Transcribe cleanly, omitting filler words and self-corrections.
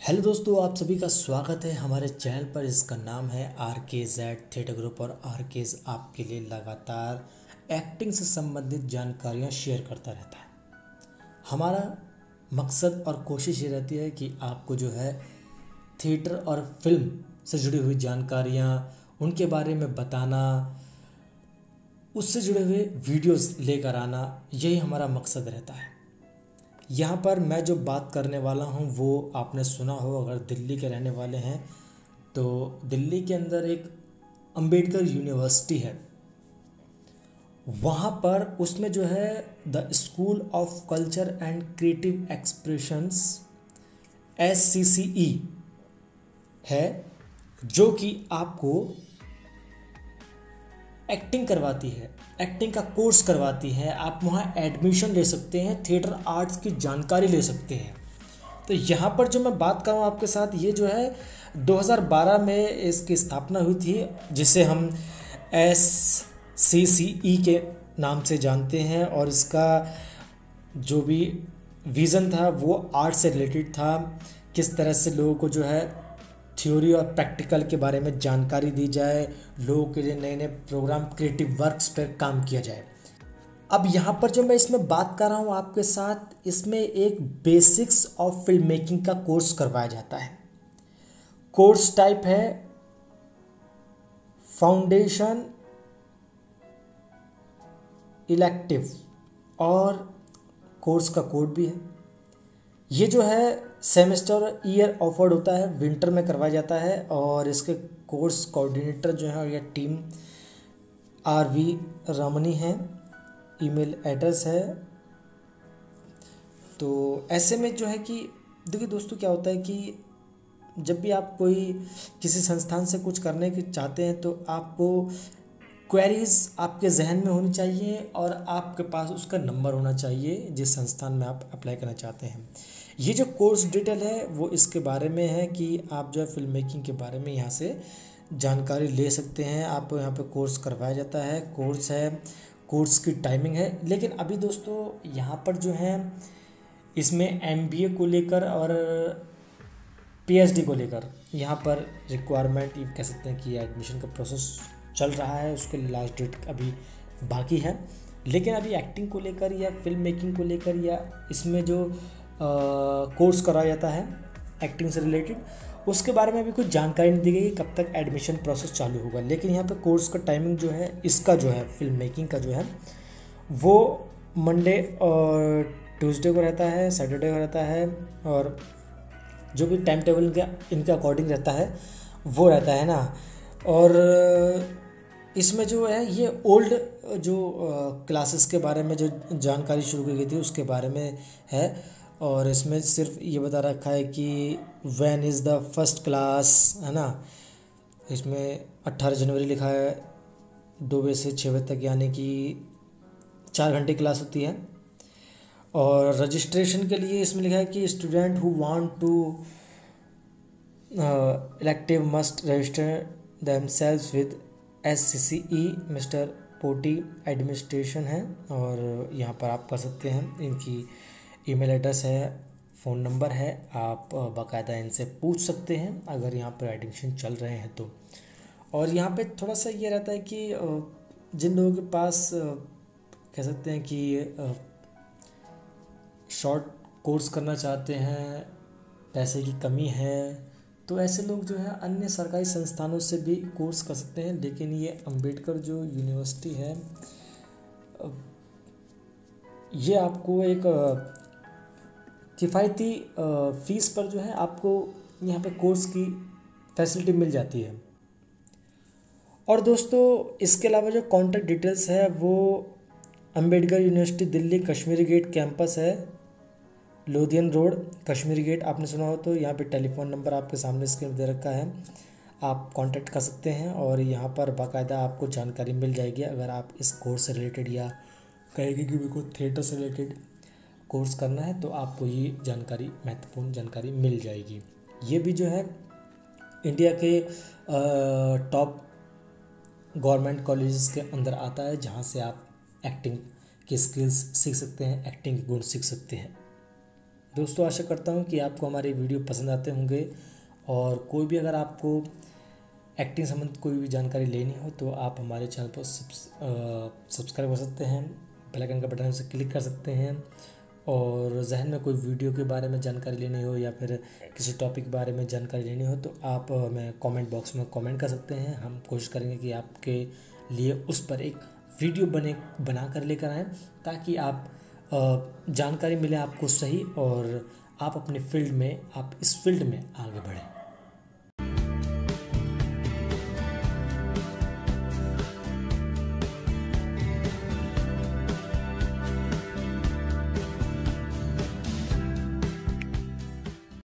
Hello दोस्तों, आप सभी का स्वागत है हमारे चैनल पर। इसका नाम है RKZ थिएटर ग्रुप और RKZ आपके लिए लगातार एक्टिंग से संबंधित जानकारियाँ शेयर करता रहता है। हमारा मकसद और कोशिश ये रहती है कि आपको जो है थिएटर और फिल्म से जुड़ी हुई जानकारियाँ उनके बारे में बताना, उससे जुड़े हुए वीडियोस लेकर आना, यही हमारा मकसद रहता है। यहाँ पर मैं जो बात करने वाला हूँ वो आपने सुना हो, अगर दिल्ली के रहने वाले हैं तो दिल्ली के अंदर एक अंबेडकर यूनिवर्सिटी है। वहाँ पर उसमें जो है the school of culture and creative expressions SCCE है, जो कि आपको एक्टिंग करवाती है, एक्टिंग का कोर्स करवाती है। आप वहाँ एडमिशन ले सकते हैं, थिएटर आर्ट्स की जानकारी ले सकते हैं। तो यहाँ पर जो मैं बात कर रहा हूँ आपके साथ, ये जो है 2012 में इसकी स्थापना हुई थी, जिसे हम SCCE के नाम से जानते हैं। और इसका जो भी विज़न था वो आर्ट से रिलेटेड था। किस तरह से लोगों को जो है थ्योरी और प्रैक्टिकल के बारे में जानकारी दी जाए, लोगों के लिए नए नए प्रोग्राम, क्रिएटिव वर्क्स पर काम किया जाए। अब यहाँ पर जो मैं इसमें बात कर रहा हूँ आपके साथ, इसमें एक बेसिक्स ऑफ फिल्म मेकिंग का कोर्स करवाया जाता है। कोर्स टाइप है फाउंडेशन, इलेक्टिव, और कोर्स का कोड भी है। ये जो है सेमेस्टर ईयर ऑफर्ड होता है, विंटर में करवाया जाता है। और इसके कोर्स कोऑर्डिनेटर जो है, यह टीम RV रमनी है, ईमेल एड्रेस है। तो ऐसे में जो है कि देखिए दोस्तों, क्या होता है कि जब भी आप कोई किसी संस्थान से कुछ करने की चाहते हैं तो आपको क्वेरीज आपके जहन में होनी चाहिए और आपके पास उसका नंबर होना चाहिए जिस संस्थान में आप अप्लाई करना चाहते हैं। ये जो कोर्स डिटेल है वो इसके बारे में है कि आप जो है फिल्म मेकिंग के बारे में यहाँ से जानकारी ले सकते हैं। आपको यहाँ पे कोर्स करवाया जाता है, कोर्स है, कोर्स की टाइमिंग है। लेकिन अभी दोस्तों यहाँ पर जो है इसमें MBA को लेकर और PhD को लेकर यहाँ पर रिक्वायरमेंट, ये कह सकते हैं कि एडमिशन का प्रोसेस चल रहा है, उसके लास्ट डेट अभी बाकी है। लेकिन अभी एक्टिंग को लेकर या फिल्म मेकिंग को लेकर या इसमें जो कोर्स कराया जाता है एक्टिंग से रिलेटेड, उसके बारे में अभी कुछ जानकारी नहीं दी गई कब तक एडमिशन प्रोसेस चालू होगा। लेकिन यहाँ पर कोर्स का टाइमिंग जो है, इसका जो है फिल्म मेकिंग का जो है वो मंडे और ट्यूसडे को रहता है, सैटरडे को रहता है। और जो भी टाइम टेबल इनके अकॉर्डिंग रहता है वो रहता है ना। और इसमें जो है ये ओल्ड जो क्लासेस के बारे में जो जानकारी शुरू की गई थी उसके बारे में है। और इसमें सिर्फ ये बता रखा है कि when is the first class, है ना। इसमें 18 जनवरी लिखा है, 2 बजे से 6 बजे तक, यानी कि 4 घंटे क्लास होती है। और रजिस्ट्रेशन के लिए इसमें लिखा है कि student who want to elective must register themselves with SCCE mister पोटी एडमिनिस्ट्रेशन है। और यहाँ पर आप कर सकते हैं, इनकी ईमेल एड्रेस है, फ़ोन नंबर है, आप बाकायदा इनसे पूछ सकते हैं अगर यहाँ पर एडमिशन चल रहे हैं तो। और यहाँ पे थोड़ा सा ये रहता है कि जिन लोगों के पास कह सकते हैं कि शॉर्ट कोर्स करना चाहते हैं, पैसे की कमी है, तो ऐसे लोग जो है अन्य सरकारी संस्थानों से भी कोर्स कर सकते हैं। लेकिन ये अंबेडकर जो यूनिवर्सिटी है, ये आपको एक किफ़ायती फ़ीस पर जो है आपको यहाँ पे कोर्स की फैसिलिटी मिल जाती है। और दोस्तों इसके अलावा जो कॉन्टैक्ट डिटेल्स है वो Ambedkar university Delhi, Kashmiri gate campus है, लोधियन रोड, कश्मीरी गेट। आपने सुना हो तो यहाँ पे टेलीफोन नंबर आपके सामने स्क्रीन दे रखा है, आप कांटेक्ट कर सकते हैं। और यहाँ पर बाकायदा आपको जानकारी मिल जाएगी अगर आप इस कोर्स से रिलेटेड या कहेंगे कि मेरे को थिएटर से रिलेटेड कोर्स करना है, तो आपको ये जानकारी, महत्वपूर्ण जानकारी मिल जाएगी। ये भी जो है इंडिया के टॉप गवर्नमेंट कॉलेजेस के अंदर आता है, जहाँ से आप एक्टिंग की स्किल्स सीख सकते हैं, एक्टिंग के गुण सीख सकते हैं। दोस्तों आशा करता हूँ कि आपको हमारे वीडियो पसंद आते होंगे, और कोई भी अगर आपको एक्टिंग संबंधित कोई भी जानकारी लेनी हो तो आप हमारे चैनल पर सब्सक्राइब कर सकते हैं, बेल आइकन का बटन से क्लिक कर सकते हैं। और जहन में कोई वीडियो के बारे में जानकारी लेनी हो या फिर किसी टॉपिक के बारे में जानकारी लेनी हो तो आप हमें कमेंट बॉक्स में कमेंट कर सकते हैं। हम कोशिश करेंगे कि आपके लिए उस पर एक वीडियो बना कर लेकर आएँ, ताकि आप जानकारी मिले आपको सही, और आप अपने फील्ड में, आप इस फील्ड में आगे बढ़ें।